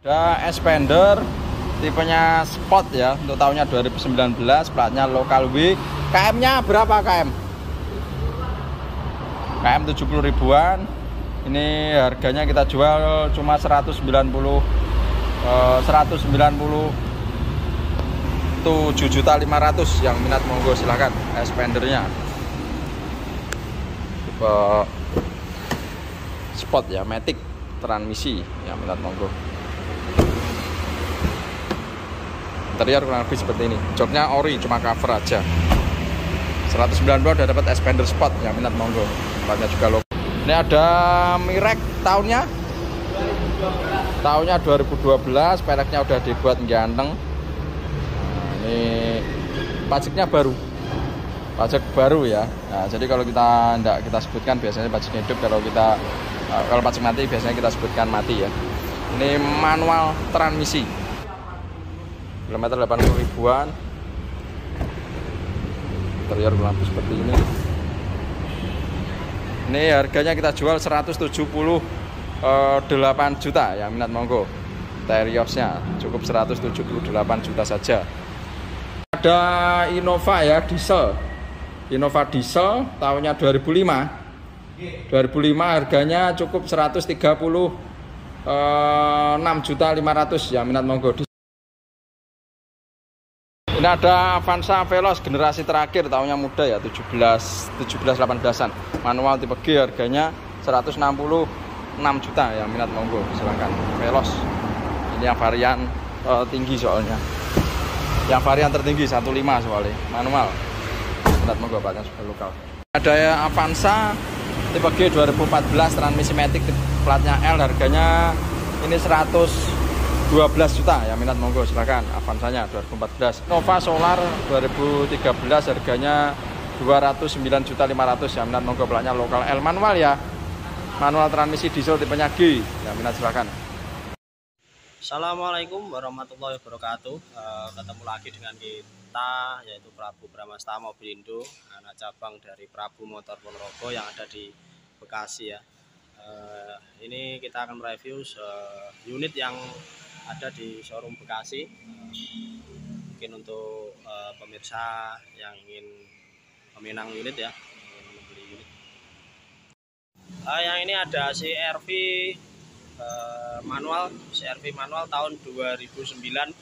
Ada Xpander tipenya Sport ya, untuk tahunnya 2019, platnya lokal W. KM-nya berapa KM? KM 70 ribuan. Ini harganya kita jual cuma 197 juta 500. Yang minat monggo silahkan. Xpandernya tipe Sport ya, Matic transmisi, yang minat monggo. Interior kurang lebih seperti ini. Joknya ori, cuma cover aja. 190 udah dapat Xpander Sport, yang minat monggo. Platnya juga logo. Ini ada Mirek tahunnya 2012, pereknya udah dibuat ganteng. Nah, ini pajaknya baru. Pajak baru ya. Nah, jadi kalau kita sebutkan biasanya pajak hidup, kalau pajak mati biasanya kita sebutkan mati ya. Ini manual transmisi. Kilometer 80 ribuan. Interior lampu seperti ini. Ini harganya kita jual 178 juta, yang minat monggo. Teriosnya cukup 178 juta saja. Ada Innova ya, diesel. Innova diesel tahunnya 2005. 2005 harganya cukup 136 juta 500, yang minat monggo. Ini ada Avanza Veloz generasi terakhir, tahunnya muda ya, 17-18an. Manual tipe G, harganya 166 juta, yang minat monggo silahkan. Veloz. Ini yang varian tinggi soalnya. Yang varian tertinggi 15 soalnya, manual. Minat monggo, platnya sudah lokal. Ada Avanza tipe G 2014 transmisi Matic, platnya L, harganya ini 112 juta, yang minat monggo silahkan. Avanzanya 2014. Nova Solar 2013 harganya 209 juta 500, yang minat monggo. Platnya lokal L, manual ya, manual transmisi diesel tipenya G, yang minat silahkan. Assalamualaikum warahmatullahi wabarakatuh. Ketemu lagi dengan kita, yaitu Prabu Bramasta Mobilindo, anak cabang dari Prabu Motor Ponorogo yang ada di Bekasi ya. Ini kita akan mereview unit yang ada di showroom Bekasi. Mungkin untuk pemirsa yang ingin meminang unit ya, ingin membeli unit. Yang ini ada CR-V manual, CR-V manual tahun 2009,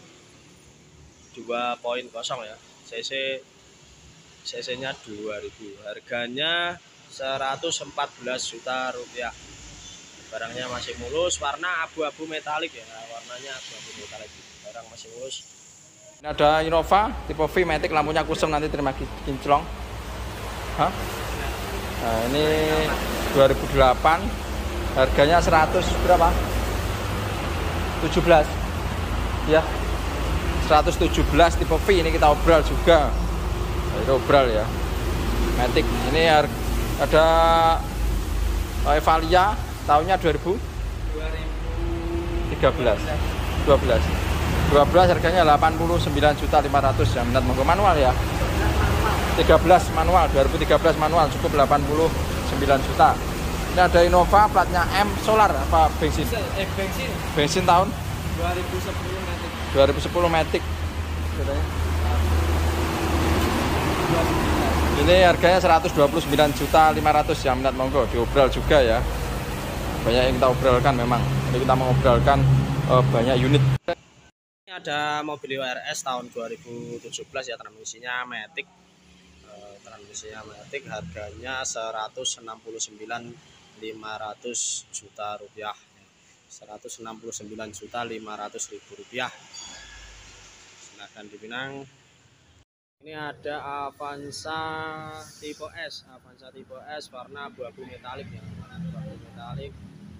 2.0 ya, cc nya 2000, harganya 114 juta rupiah. Barangnya masih mulus, warna abu-abu metalik ya, warnanya abu-abu metalik, barang masih mulus. Ini ada Innova tipe V Matic, lampunya kusem, nanti terima kinclong. Nah, ini 2008, harganya 100 berapa? 17 ya, 117 tipe V. Ini kita obral juga, itu obral ya, Matic. Ini ada Evalia tahunnya 2013, 12 harganya 89 juta 500, yang minat monggo. Manual ya, 13 manual, 2013 manual, cukup 89 juta. Ini ada Innova platnya M, solar apa bensin? Bensin tahun 2010 Matic. Ini harganya 129 juta 500, yang minat monggo. Diobral juga ya. Banyak yang kita obralkan memang. Ini kita mengobralkan banyak unit. Ini ada Mobilio RS tahun 2017 ya, transmisinya Matic. Harganya 169.500 juta rupiah, 169.500.000 rupiah. Silahkan dipinang. Ini ada Avanza tipe S, warna abu-abu metalik ya, abu-abu metalik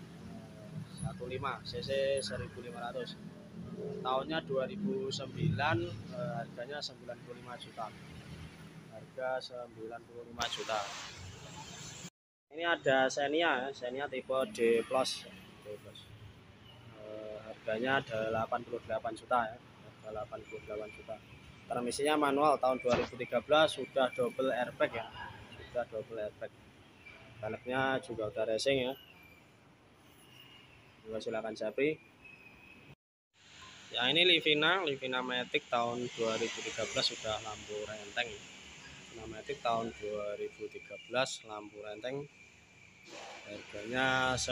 15 cc 1500, tahunnya 2009, harganya 95 juta. Harga 95 juta. Ini ada Xenia tipe D+. Harganya 88 juta ya. Harga 88 juta. Transmisinya manual tahun 2013, sudah double airbag ya. Velgnya juga udah racing ya. Juga silakan japri. Yang ini Livina Matic tahun 2013 sudah lampu renteng. Livina Matic tahun 2013 lampu renteng. Harganya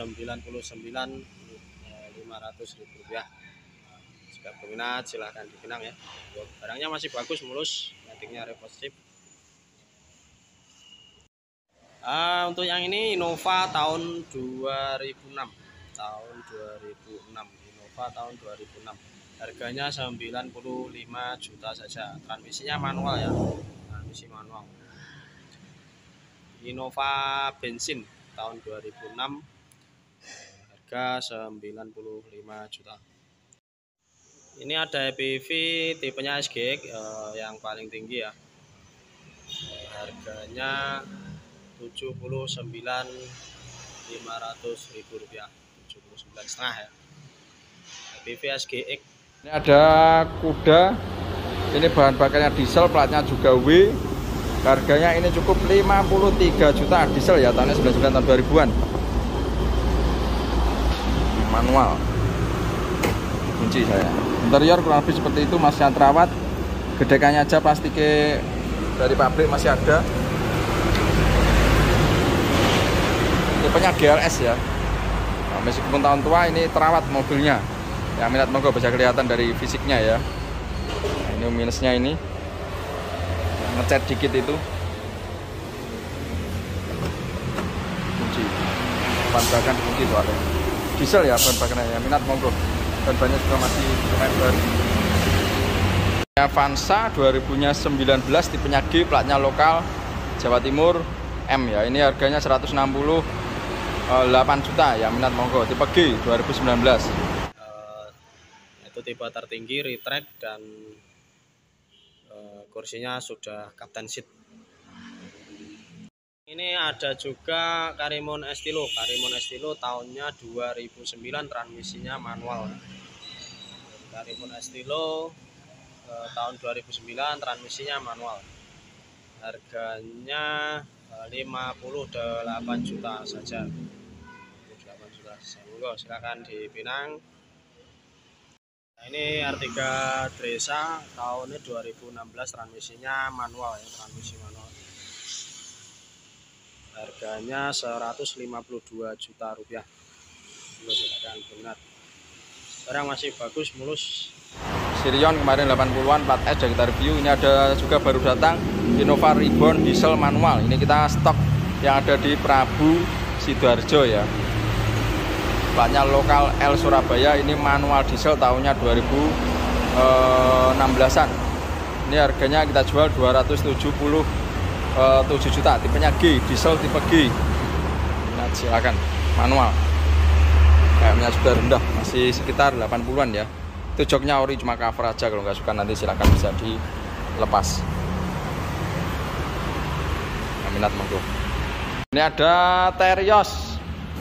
99.500.000 rupiah. Jika berminat silahkan dipinang ya. Barangnya masih bagus, mulus, Maticnya reposip. Untuk yang ini Innova tahun 2006. Innova tahun 2006. Harganya 95 juta saja. Transmisinya manual ya. Transmisi manual. Innova bensin tahun 2006. Harga 95 juta. Ini ada EPV tipenya SGX yang paling tinggi ya. Harganya 79.500.000 rupiah. 79,5 ya. EPV SGX. Ini ada kuda, ini bahan bakarnya diesel, platnya juga W. Harganya ini cukup 53 juta diesel ya, tahunnya 99 tahun 2000-an. Manual. Kunci saya. Interior kurang lebih seperti itu, masih terawat. Gedekannya aja plastiknya dari pabrik masih ada. Tipenya GLS ya. Nah, meskipun tahun tua ini terawat mobilnya. Yang minat monggo bisa kelihatan dari fisiknya ya. Nah, ini minusnya ini ngecat dikit itu. Kunci. Ban bakar kunci soalnya. Diesel ya ban bakarnya ya. Minat monggo. Dan banyak juga masih lumayan baru. Avanza 2019 tipenya G, platnya lokal Jawa Timur M ya. Ini harganya 168 juta ya. Minat monggo. Tipe G 2019. Itu tipe tertinggi, retract, dan kursinya sudah captain seat. Ini ada juga Karimun Estilo. Karimun Estilo tahunnya 2009, transmisinya manual. Karimun Estilo tahun 2009, transmisinya manual. Harganya 58 juta saja. 58 juta. Monggo silakan dipinang. Nah, ini R3 Dresa tahunnya 2016, transmisinya manual ya, transmisi manual. Harganya 152 juta rupiah. Silakan berminat. Barang masih bagus, mulus. Sirion kemarin 80-an, plat S yang kita review. Ini ada juga baru datang Innova Reborn diesel manual. Ini kita stok yang ada di Prabu Sidoarjo ya. Platnya lokal L Surabaya. Ini manual diesel tahunnya 2016an. Ini harganya kita jual 277 juta. Tipenya G, diesel tipe G. Nah, silakan manual. KM-nya sudah rendah, masih sekitar 80-an ya. Itu joknya ori, cuma cover aja. Kalau nggak suka nanti silakan bisa dilepas. Nah, minat monggo. Ini ada Terios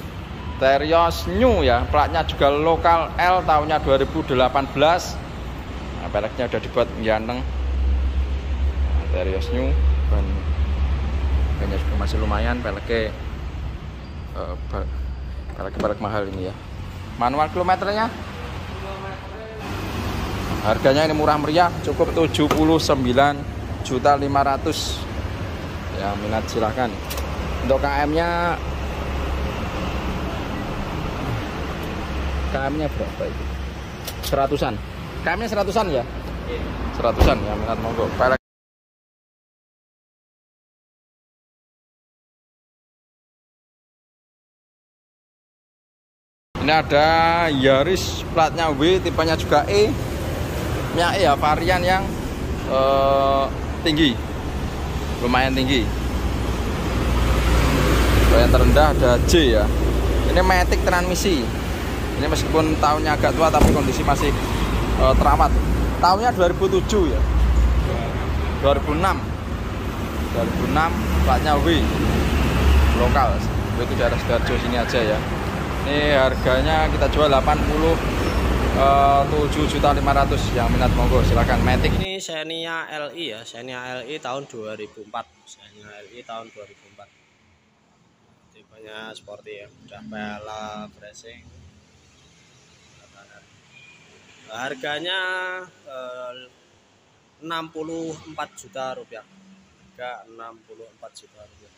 New ya, platnya juga lokal L, tahunnya 2018. Nah, peleknya udah dibuat ganteng. Nah, Terios New, banyak juga masih lumayan. Peleknya pelek mahal ini ya. Manual kilometernya, harganya ini murah meriah, cukup 79.500.000 ya. Minat silahkan. Untuk KM-nya berapa itu? 100-an. KM-nya 100-an ya? 100-an ya, minat monggo. Ini ada Yaris, platnya W, tipenya juga E. Ya, ya varian yang tinggi, lumayan tinggi. Yang terendah ada J ya. Ini Matic transmisi. Ini meskipun tahunnya agak tua tapi kondisi masih terawat. Tahunnya 2007 ya. 2006, platnya W, lokal. Itu daerah Sidoarjo sini aja ya. Ini harganya kita jual 87.500.000. Yang minat monggo silakan. Matic. Ini Xenia LI ya, Xenia LI tahun 2004. Xenia LI tahun 2004. Tipenya sporty ya, udah pelek racing. Harganya 64 juta rupiah. Harga 64 juta rupiah.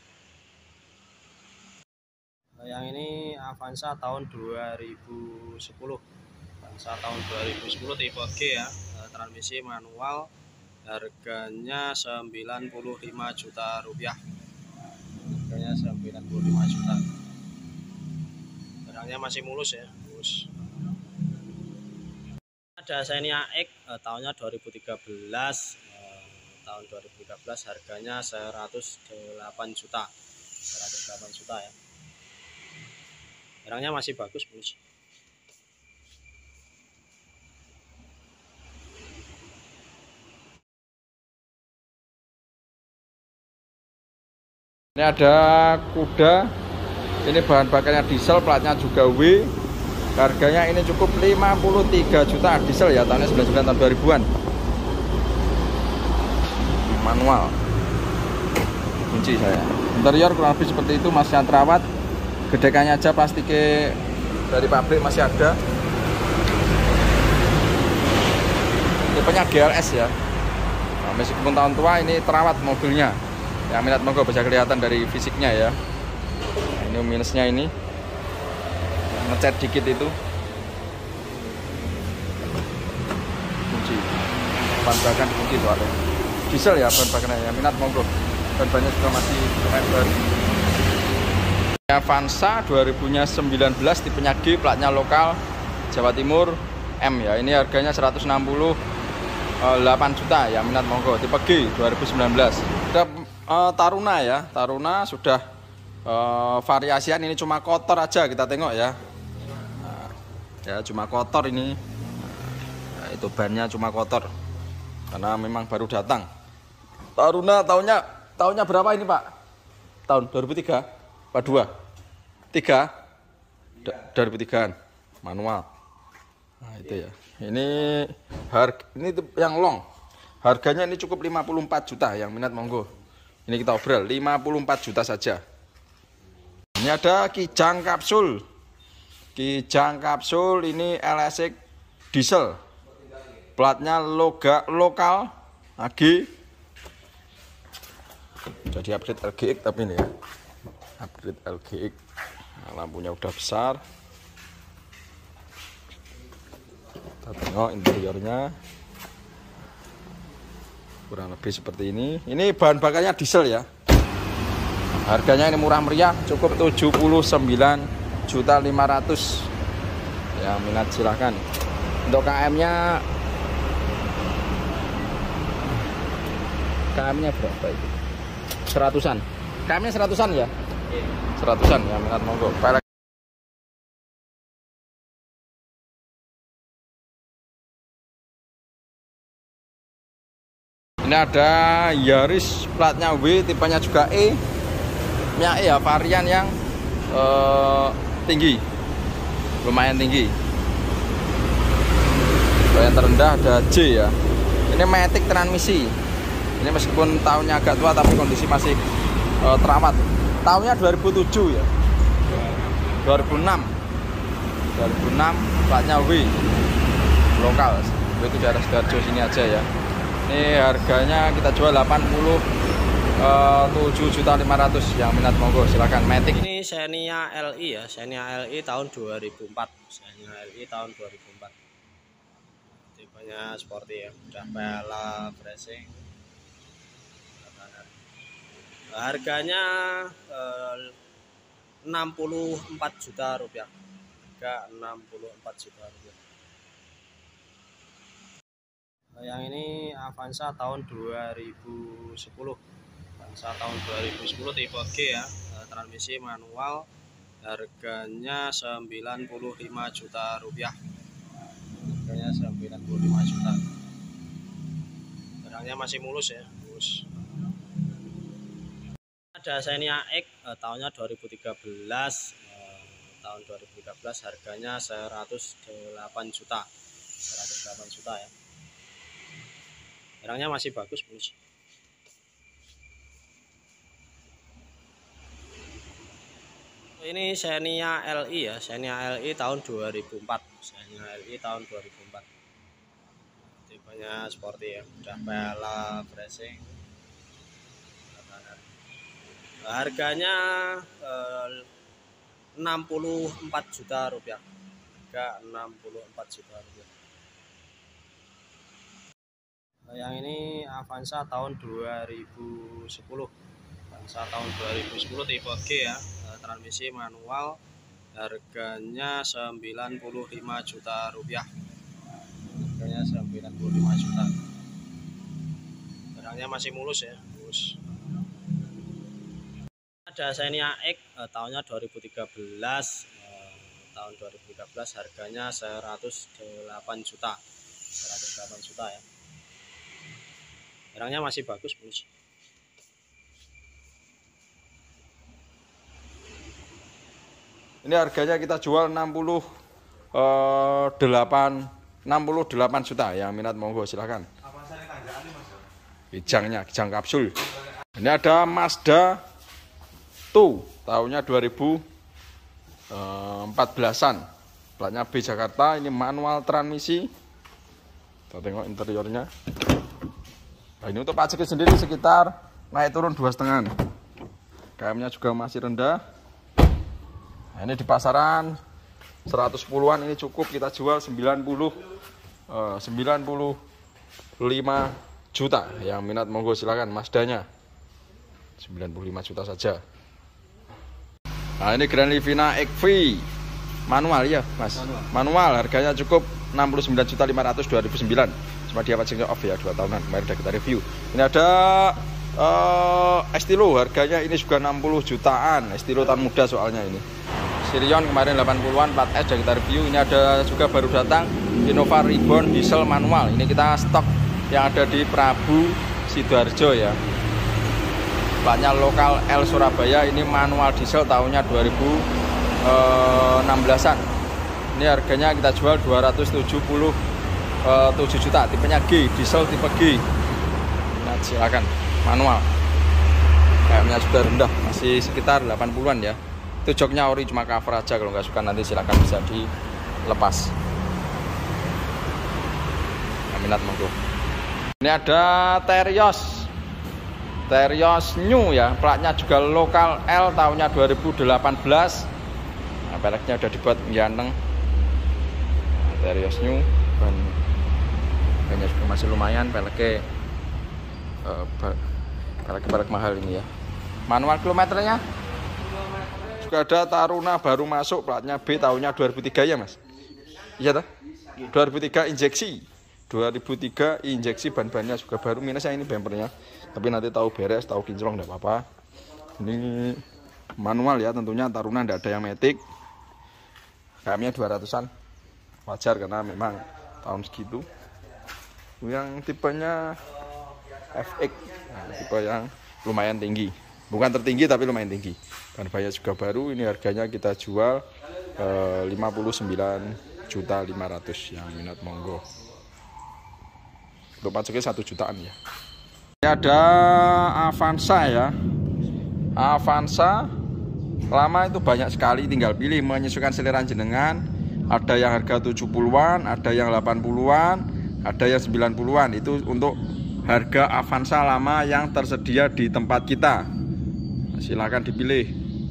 Yang ini Avanza tahun 2010. Avanza tahun 2010 tipe G ya. Transmisi manual. Harganya 95 juta rupiah. Harganya 95 juta. Barangnya masih mulus ya, mulus. Ada Xenia X tahunnya 2013. Tahun 2013 harganya 108 juta. 108 juta ya. Barangnya masih bagus, mulus. Ini ada kuda, ini bahan bakarnya diesel, platnya juga W. Harganya ini cukup 53 juta diesel ya, tahunnya 99 tahun 2000-an. Manual. Kunci saya. Interior kurang lebih seperti itu, masih terawat. Gedekannya aja plastiknya dari pabrik masih ada. Tipenya GLS ya. Nah, meskipun tahun tua ini terawat mobilnya. Yang minat monggo bisa kelihatan dari fisiknya ya. Nah, ini minusnya ini ngecat dikit itu. Kunci. Ban bakar kunci tuh ada. Diesel ya ban bakarnya ya. Minat monggo. Ban-bannya juga masih baru. Avanza 2019 tipenya G, platnya lokal Jawa Timur M ya. Ini harganya 168 juta ya, minat monggo. Tipe G 2019. Ada Taruna ya, Taruna sudah variasian, ini cuma kotor aja kita tengok ya. Nah, ya cuma kotor ini. Nah, itu bannya cuma kotor karena memang baru datang. Taruna tahunnya berapa ini Pak? Tahun 2003? Pak 2? 3? 2003an manual. Nah itu ya. Ini yang long. Harganya ini cukup 54 juta, yang minat monggo. Ini kita obrol 54 juta saja. Ini ada Kijang kapsul. Kijang kapsul ini LSX diesel. Platnya lokal AG. Jadi upgrade LGX tapi ini ya. Upgrade LGX. Nah, lampunya udah besar. Kita tengok interiornya. Kurang lebih seperti ini. Ini bahan bakarnya diesel ya. Harganya ini murah meriah, cukup 79.500.000. Ya, minat silahkan. Untuk KM-nya berapa itu? 100-an. KM-nya 100-an ya? 100-an ya, minat monggo. Ini ada Yaris, platnya W, tipenya juga E. Nya E ya, varian yang tinggi, lumayan tinggi. Yang terendah ada J ya. Ini matic transmisi. Ini meskipun tahunnya agak tua tapi kondisi masih terawat. Tahunnya 2007 ya. 2006. Platnya W. Lokal. Itu daerah Sidoarjo sini aja ya. Ini harganya kita jual 87.500.000, yang minat monggo silakan. Matic. Ini Xenia LI ya, Xenia LI tahun 2004. Xenia LI tahun 2004. Tipenya sporty ya, udah pelek racing. Harganya 64 juta rupiah. Harga 64 juta rupiah. Yang ini Avanza tahun 2010. Avanza tahun 2010 tipe G ya. Transmisi manual. Harganya 95 juta rupiah. Harganya 95 juta. Barangnya masih mulus ya, mulus. Ada Xenia X tahunnya 2013. Tahun 2013 harganya 108 juta. 108 juta ya. Barangnya masih bagus, mulus. Ini Xenia LI ya, Xenia LI tahun 2004. Xenia LI tahun 2004. Tipenya sporty ya, udah pelek racing. Harganya 64 juta rupiah. Harga 64 juta rupiah. Yang ini Avanza tahun 2010. Avanza tahun 2010 tipe G ya, transmisi manual. Harganya 95 juta rupiah. Harganya 95 juta. Barangnya masih mulus ya, mulus. Ada Xenia X tahunnya 2013. Tahun 2013 harganya 108 juta. 108 juta ya. Barangnya masih bagus, mulus. Ini harganya kita jual 68 juta. Yang minat monggo silahkan. Kijang kapsul. Ini ada Mazda tuh tahunnya 2014an. Platnya B Jakarta. Ini manual transmisi. Kita tengok interiornya. Nah, ini untuk pajaknya sendiri sekitar naik turun 2,5. KM-nya juga masih rendah. Nah, ini di pasaran 110-an ini cukup kita jual 95 juta. Yang minat monggo silakan Mazdanya. 95 juta saja. Nah, ini Grand Livina XV manual ya, Mas. Manual harganya cukup 69.500 2009. Cuma dia pajaknya off ya, 2 tahunan. Kemarin udah kita review. Ini ada Estilo, harganya ini juga 60 jutaan. Estilo tahun muda soalnya ini. Sirion kemarin 80-an, 4S udah kita review. Ini ada juga baru datang Innova Reborn diesel manual. Ini kita stok yang ada di Prabu Sidoarjo ya. Platnya lokal L Surabaya. Ini manual diesel tahunnya 2016an. Ini harganya kita jual 277 juta. Tipenya G, diesel tipe G. Nah, silakan manual. KM-nya sudah rendah, masih sekitar 80-an ya. Itu joknya ori, cuma cover aja. Kalau nggak suka nanti silakan bisa dilepas. Nah, minat monggo. Ini ada Terios New ya, platnya juga lokal L tahunnya 2018. Nah, peleknya udah dibuat ganteng. Nah, Terios New, banyak juga masih lumayan. Peleknya pelek mahal ini ya. Manual kilometernya juga ada Taruna baru masuk, platnya B tahunnya 2003 ya Mas. Iya toh? 2003 injeksi. 2003 injeksi, ban-bannya juga baru, minusnya ini bumpernya. Tapi nanti tahu beres, tahu kinclong enggak apa-apa. Ini manual ya tentunya, Taruna enggak ada yang matic. KM-nya 200-an. Wajar karena memang tahun segitu. Yang tipenya FX. Nah, tipe yang lumayan tinggi, bukan tertinggi tapi lumayan tinggi. Ban bannya juga baru. Ini harganya kita jual 59.500.000. Yang minat monggo. Untuk pajaknya 1 jutaan ya. Ini ada Avanza ya. Avanza lama itu banyak sekali, tinggal pilih menyesuaikan selera jenengan. Ada yang harga 70-an, ada yang 80-an, ada yang 90-an. Itu untuk harga Avanza lama yang tersedia di tempat kita. Silakan dipilih.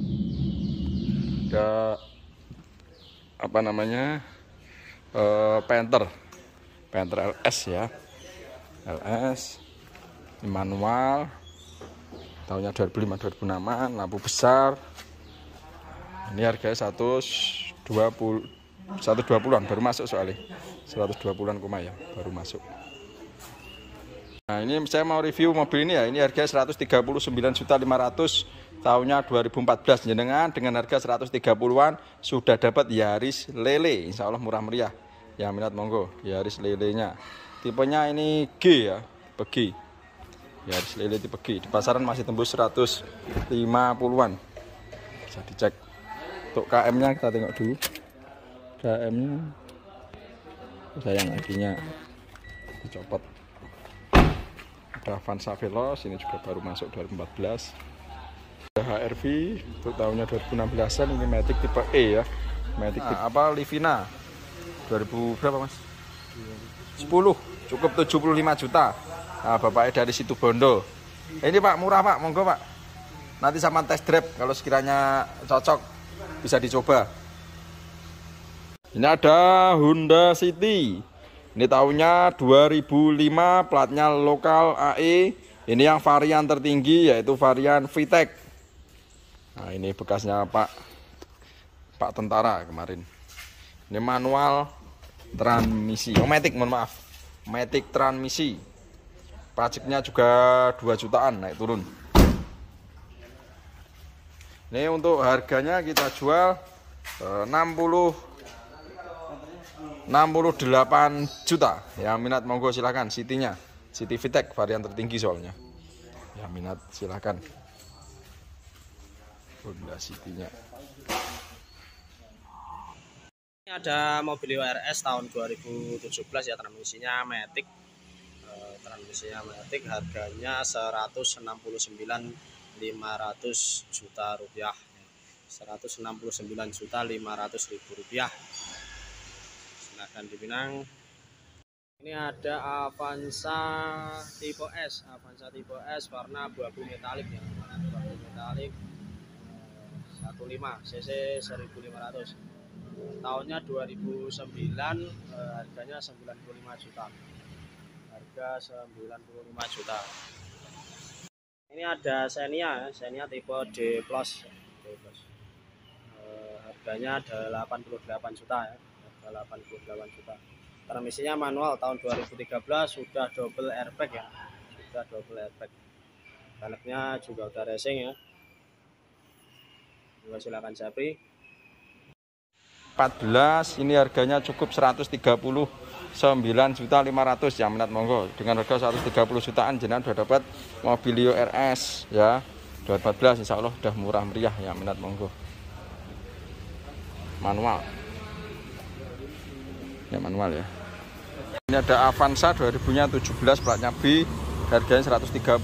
Ada apa namanya, Panther LS ya, LS manual tahunnya 2005-2006an, lampu besar. Ini harganya 120-an baru masuk soalnya, 120-an ya baru masuk. Nah, ini saya mau review mobil ini ya. Ini harga 139.500 tahunnya 2014. Jenengan dengan harga 130-an sudah dapat Yaris Lele. Insya Allah murah meriah. Yang minat monggo, Yaris Lele-nya. Tipenya ini G ya, tipe G. Yaris Lele tipe G. Di pasaran masih tembus 150-an. Bisa dicek. Untuk KM-nya kita tengok dulu. KM-nya sayang akinya dicopot. Ada Avanza Veloz, ini juga baru masuk 2014. HRV untuk tahunnya 2016an, ini Matic tipe E ya. Matic tipe apa Livina 2000 berapa Mas? 10, cukup 75 juta. Nah, bapaknya dari situ Bondo. Ini Pak, murah Pak, monggo Pak. Nanti sama test drive kalau sekiranya cocok bisa dicoba. Ini ada Honda City. Ini tahunnya 2005, platnya lokal AE. Ini yang varian tertinggi yaitu varian VTEC. Nah, ini bekasnya Pak tentara kemarin. Ini manual transmisi. Oh, Matic, mohon maaf. Matic transmisi. Pajaknya juga 2 jutaan naik turun. Ini untuk harganya kita jual 68 juta. Ya minat monggo silahkan. City-nya City VTEC varian tertinggi soalnya. Ya minat silahkan. Honda City-nya. Ini ada Mobilio RS tahun 2017 ya, transmisinya Matic. Transmisinya Matic, harganya 169.500 juta rupiah. 169.500.000 rupiah. Silahkan dipinang. Ini ada Avanza tipe S, warna abu-abu metalik ya, abu-abu metalik 15 cc 1500. Tahunnya 2009, harganya 95 juta. Harga 95 juta. Ini ada Xenia tipe D+. Harganya ada 88 juta ya. Harga 88 juta. Transmisinya manual tahun 2013, sudah double airbag ya. Sudah double airbag. Velgnya juga udah racing ya. Juga silakan japri. 14, ini harganya cukup 139.500.000 yang minat monggo. Dengan harga 130 jutaan jenengan sudah dapat Mobilio RS ya. 2014 insya Allah sudah murah meriah yang minat monggo. Manual. Ya manual ya. Ini ada Avanza 2017 platnya B, harganya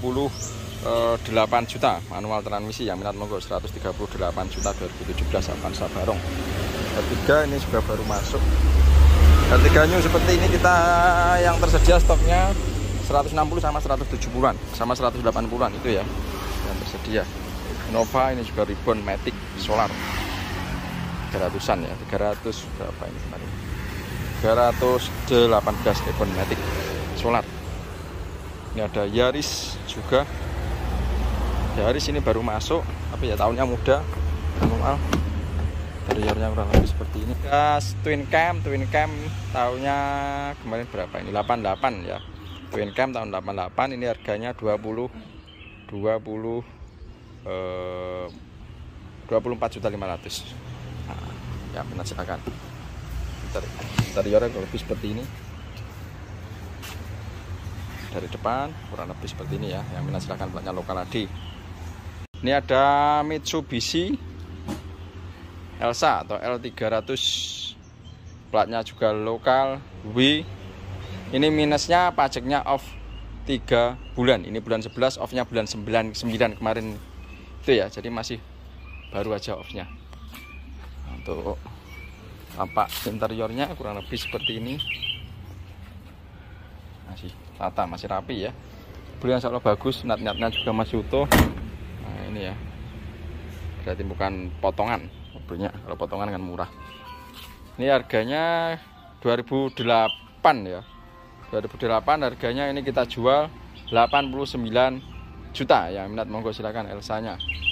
138 juta, manual transmisi yang minat monggo. 138 juta 2017 Avanza Barong. Ketiga ini juga baru masuk. Ketiga new seperti ini kita yang tersedia stoknya 160 sama 170-an sama 180-an itu ya yang tersedia. Nova ini juga ribbon Matic solar 300-an ya, 300 berapa ini kemarin, 318 ribbon Matic solar. Ini ada Yaris juga. Yaris ini baru masuk, tapi ya tahunnya muda, manual. Interiornya kurang lebih seperti ini. Gas twin cam tahunnya kemarin berapa ini? 88 ya. Twin cam tahun 88, ini harganya 24.500.000. Nah, ya benar silakan. Interiornya kurang lebih seperti ini. Dari depan kurang lebih seperti ini ya. Yang minat silakan, platnya lokal AD. Ini ada Mitsubishi Elsa atau L300, platnya juga lokal W. Ini minusnya pajaknya off 3 bulan. Ini bulan 11, off-nya bulan 9 kemarin itu ya. Jadi masih baru aja off-nya. Untuk tampak interiornya kurang lebih seperti ini. Masih tata, masih rapi ya. Beliau insya Allah bagus, nat-natnya juga masih utuh. Nah ini ya, berarti bukan potongan mobilnya. Kalau potongan kan murah. Ini harganya 2008 ya. 2008 harganya ini kita jual 89 juta. Yang minat monggo silakan Elsanya.